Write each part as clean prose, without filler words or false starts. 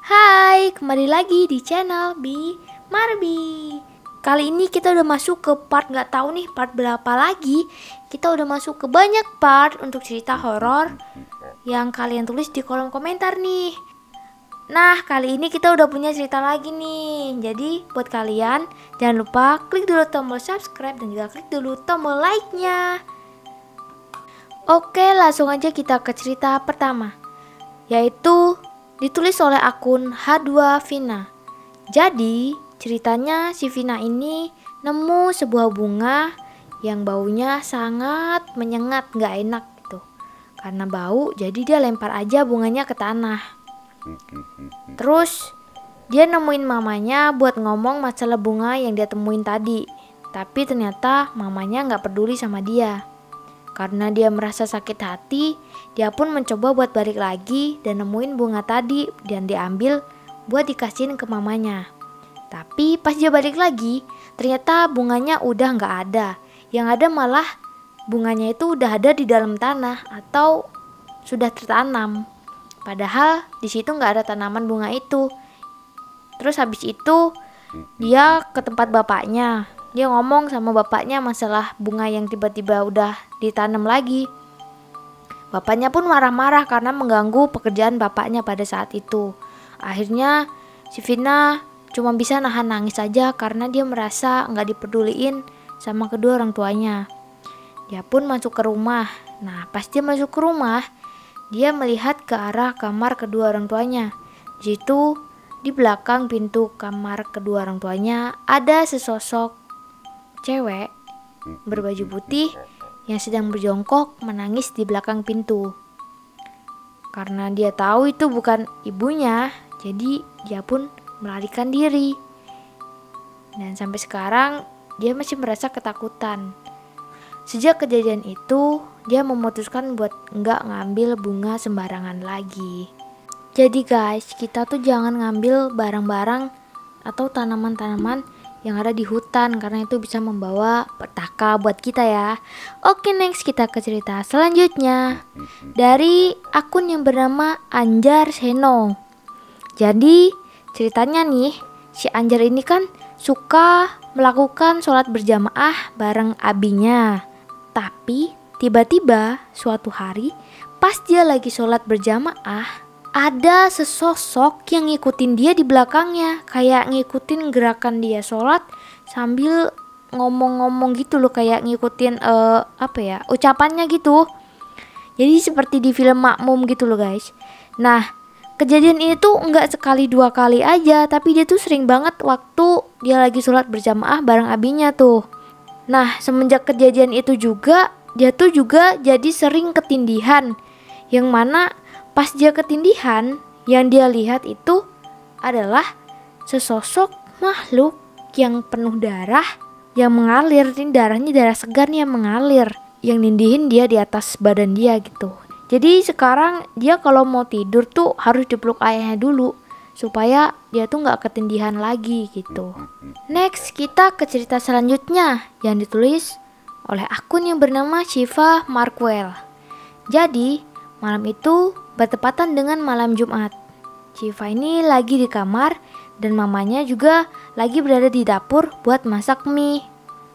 Hai, kembali lagi di channel Bi Marbi. Kali ini kita udah masuk ke part, nggak tahu nih part berapa lagi. Kita udah masuk ke banyak part untuk cerita horor yang kalian tulis di kolom komentar nih. Nah, kali ini kita udah punya cerita lagi nih. Jadi buat kalian jangan lupa klik dulu tombol subscribe dan juga klik dulu tombol like-nya. Oke, langsung aja kita ke cerita pertama, yaitu ditulis oleh akun H2 Vina. Jadi ceritanya si Vina ini nemu sebuah bunga yang baunya sangat menyengat, gak enak gitu. Karena bau jadi dia lempar aja bunganya ke tanah. Terus dia nemuin mamanya buat ngomong masalah bunga yang dia temuin tadi. Tapi ternyata mamanya gak peduli sama dia. Karena dia merasa sakit hati, dia pun mencoba buat balik lagi dan nemuin bunga tadi dan diambil buat dikasihin ke mamanya. Tapi pas dia balik lagi, ternyata bunganya udah nggak ada. Yang ada malah bunganya itu udah ada di dalam tanah atau sudah tertanam. Padahal di situ nggak ada tanaman bunga itu. Terus habis itu dia ke tempat bapaknya. Dia ngomong sama bapaknya masalah bunga yang tiba-tiba udah ditanam lagi. Bapaknya pun marah-marah karena mengganggu pekerjaan bapaknya pada saat itu. Akhirnya si Vina cuma bisa nahan nangis aja karena dia merasa nggak dipeduliin sama kedua orang tuanya. Dia pun masuk ke rumah. Nah, pas dia masuk ke rumah, dia melihat ke arah kamar kedua orang tuanya. Di situ, di belakang pintu kamar kedua orang tuanya ada sesosok cewek berbaju putih yang sedang berjongkok menangis di belakang pintu. Karena dia tahu itu bukan ibunya, jadi dia pun melarikan diri. Dan sampai sekarang dia masih merasa ketakutan. Sejak kejadian itu, dia memutuskan buat nggak ngambil bunga sembarangan lagi. Jadi guys, kita tuh jangan ngambil barang-barang atau tanaman-tanaman yang ada di hutan karena itu bisa membawa petaka buat kita ya. Oke, next kita ke cerita selanjutnya dari akun yang bernama Anjar Seno. Jadi ceritanya nih, si Anjar ini kan suka melakukan sholat berjamaah bareng abinya. Tapi tiba-tiba suatu hari pas dia lagi sholat berjamaah, ada sesosok yang ngikutin dia di belakangnya, kayak ngikutin gerakan dia sholat sambil ngomong-ngomong gitu loh, kayak ngikutin ucapannya gitu. Jadi seperti di film Makmum gitu loh guys. Nah, kejadian ini tuh nggak sekali dua kali aja, tapi dia tuh sering banget waktu dia lagi sholat berjamaah bareng abinya tuh. Nah, semenjak kejadian itu juga dia tuh juga jadi sering ketindihan, yang mana pas dia ketindihan, yang dia lihat itu adalah sesosok makhluk yang penuh darah yang mengalir. Ini darahnya darah segar nih yang mengalir, yang nindihin dia di atas badan dia gitu. Jadi sekarang dia kalau mau tidur tuh harus dipeluk ayahnya dulu supaya dia tuh nggak ketindihan lagi gitu. Next kita ke cerita selanjutnya yang ditulis oleh akun yang bernama Shiva Markwell. Jadi malam itu bertepatan dengan malam Jumat. Shiva ini lagi di kamar dan mamanya juga lagi berada di dapur buat masak mie.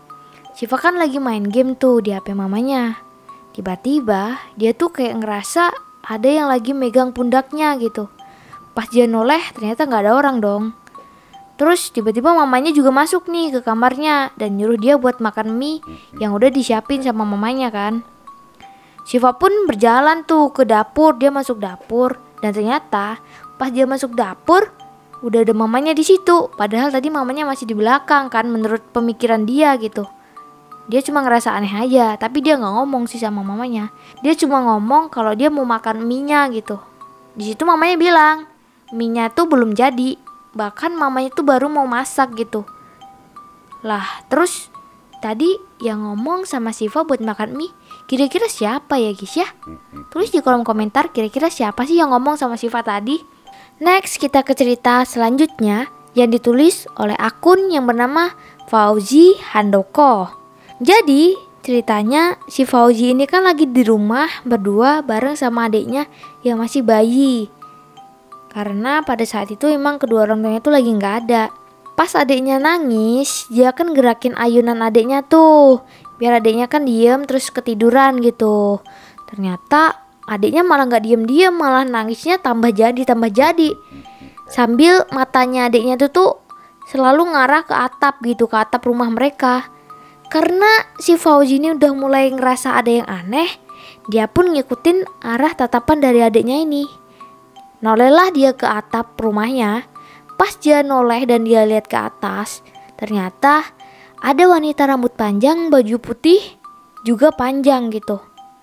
Shiva kan lagi main game tuh di HP mamanya. Tiba-tiba dia tuh kayak ngerasa ada yang lagi megang pundaknya gitu. Pas dia noleh ternyata gak ada orang dong. Terus tiba-tiba mamanya juga masuk nih ke kamarnya dan nyuruh dia buat makan mie yang udah disiapin sama mamanya kan. Shiva pun berjalan tuh ke dapur, dia masuk dapur dan ternyata pas dia masuk dapur udah ada mamanya di situ. Padahal tadi mamanya masih di belakang kan, menurut pemikiran dia gitu. Dia cuma ngerasa aneh aja, tapi dia nggak ngomong sih sama mamanya. Dia cuma ngomong kalau dia mau makan mie-nya gitu. Di situ mamanya bilang mie-nya tuh belum jadi, bahkan mamanya tuh baru mau masak gitu. Lah terus tadi yang ngomong sama Shiva buat makan mie kira-kira siapa ya guys ya? Tulis di kolom komentar kira-kira siapa sih yang ngomong sama Shiva tadi. Next kita ke cerita selanjutnya yang ditulis oleh akun yang bernama Fauzi Handoko. Jadi ceritanya si Fauzi ini kan lagi di rumah berdua bareng sama adiknya yang masih bayi. Karena pada saat itu emang kedua orang tuanya tuh lagi nggak ada. Pas adiknya nangis, dia kan gerakin ayunan adiknya tuh, biar adiknya kan diem terus ketiduran gitu. Ternyata adiknya malah nggak diem-diem, malah nangisnya tambah jadi. Sambil matanya adiknya tuh selalu ngarah ke atap gitu, ke atap rumah mereka. Karena si Fauzi ini udah mulai ngerasa ada yang aneh, dia pun ngikutin arah tatapan dari adiknya ini. Nolehlah dia ke atap rumahnya. Pas dia noleh dan dia lihat ke atas, ternyata ada wanita rambut panjang, baju putih juga panjang gitu.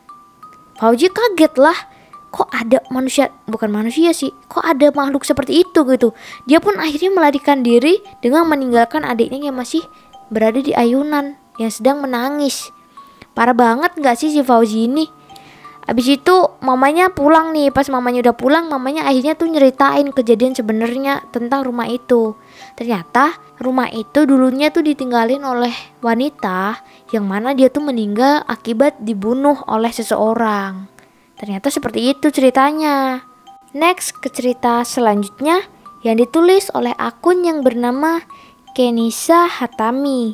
Fauzi kaget lah, kok ada manusia, bukan manusia sih, kok ada makhluk seperti itu gitu. Dia pun akhirnya melarikan diri dengan meninggalkan adiknya yang masih berada di ayunan, yang sedang menangis. Parah banget gak sih si Fauzi ini? Abis itu mamanya pulang nih. Pas mamanya udah pulang, mamanya akhirnya tuh nyeritain kejadian sebenarnya tentang rumah itu. Ternyata rumah itu dulunya tuh ditinggalin oleh wanita yang mana dia tuh meninggal akibat dibunuh oleh seseorang. Ternyata seperti itu ceritanya. Next ke cerita selanjutnya yang ditulis oleh akun yang bernama Kenisa Hatami.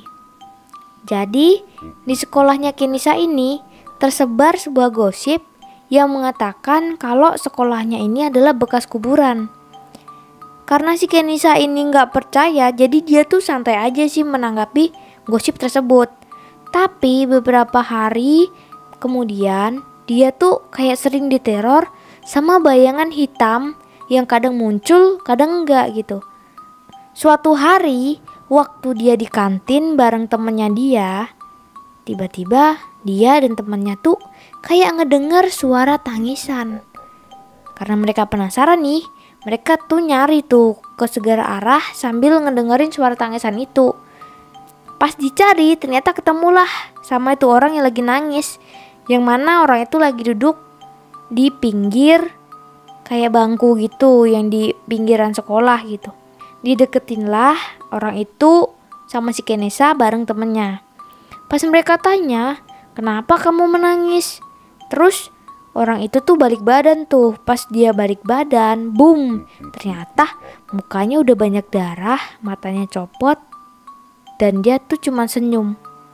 Jadi di sekolahnya Kenisa ini tersebar sebuah gosip yang mengatakan kalau sekolahnya ini adalah bekas kuburan. Karena si Kenisa ini nggak percaya, jadi dia tuh santai aja sih menanggapi gosip tersebut. Tapi beberapa hari kemudian dia tuh kayak sering diteror sama bayangan hitam yang kadang muncul, kadang enggak gitu. Suatu hari waktu dia di kantin bareng temennya dia, tiba-tiba dia dan temannya tuh kayak ngedengar suara tangisan. Karena mereka penasaran nih, mereka tuh nyari tuh ke segala arah sambil ngedengerin suara tangisan itu. Pas dicari ternyata ketemulah sama itu orang yang lagi nangis, yang mana orang itu lagi duduk di pinggir kayak bangku gitu yang di pinggiran sekolah gitu. Dideketinlah orang itu sama si Kenisa bareng temennya. Pas mereka tanya, kenapa kamu menangis? Terus orang itu tuh balik badan tuh. Pas dia balik badan, boom, ternyata mukanya udah banyak darah, matanya copot, dan dia tuh cuma senyum.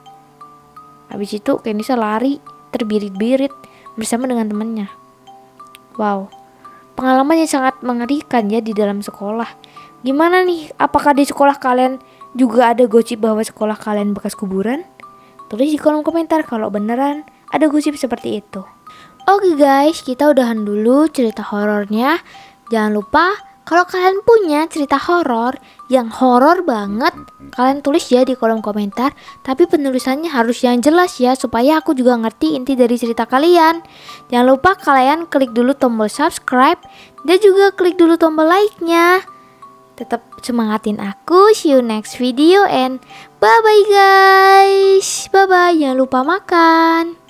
Habis itu Kenisa lari terbirit-birit bersama dengan temannya. Wow, pengalaman yang sangat mengerikan ya di dalam sekolah. Gimana nih, apakah di sekolah kalian juga ada gosip bahwa sekolah kalian bekas kuburan? Tulis di kolom komentar kalau beneran ada gosip seperti itu. Oke guys, kita udahan dulu cerita horornya. Jangan lupa kalau kalian punya cerita horor yang horor banget, kalian tulis ya di kolom komentar. Tapi penulisannya harus yang jelas ya, supaya aku juga ngerti inti dari cerita kalian. Jangan lupa kalian klik dulu tombol subscribe dan juga klik dulu tombol like-nya. Tetap semangatin aku. See you next video and bye bye guys. Bye bye. Jangan lupa makan.